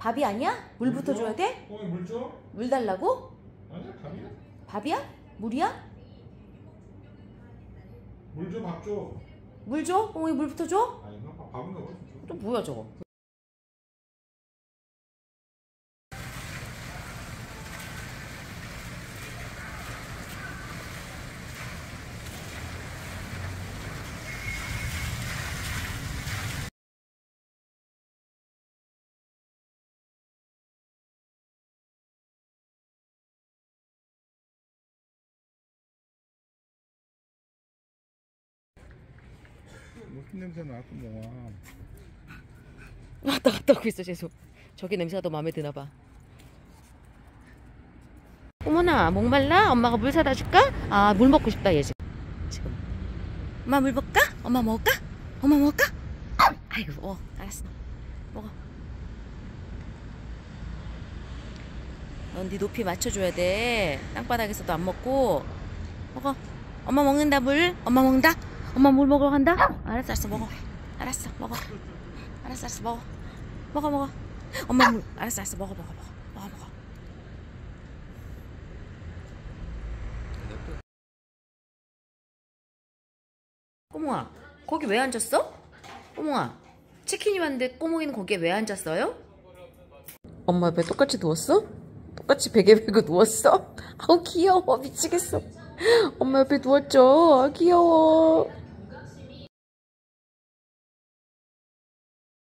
밥이 아니야? 물부터 줘야 돼? 꽁이 물 줘? 물 달라고? 아니야, 밥이야. 밥이야? 물이야? 물 줘, 밥 줘. 물 줘? 꽁이 물부터 줘? 아닌가? 밥인가 봐. 또 뭐야 저거? 무슨 냄새 나고 뭐야? 왔다 갔다 하고 있어 계속. 저기 냄새가 더 마음에 드나 봐. 어머나 목말라? 엄마가 물 사다 줄까? 아 물 먹고 싶다 얘 지금. 엄마 물 먹을까? 엄마 먹을까? 엄마 먹을까? 아이고 알았어 먹어. 넌 네 높이 맞춰줘야 돼. 땅바닥에서도 안 먹고 먹어. 엄마 먹는다 물. 엄마 먹는다. 엄마 물 먹으러 간다. 알았어 알았어 먹어. 알았어 먹어. 알았어 알았어 먹어. 먹어 먹어. 엄마 물. 알았어 알았어 먹어 먹어 먹어 먹어 먹어. 꼬몽아 거기 왜 앉았어? 꼬몽아 치킨이 왔는데 꼬몽이는 거기에 왜 앉았어요? 엄마 옆에 똑같이 누웠어? 똑같이 베개 베고 누웠어? 아우 귀여워 미치겠어. 엄마 옆에 누웠죠? 귀여워.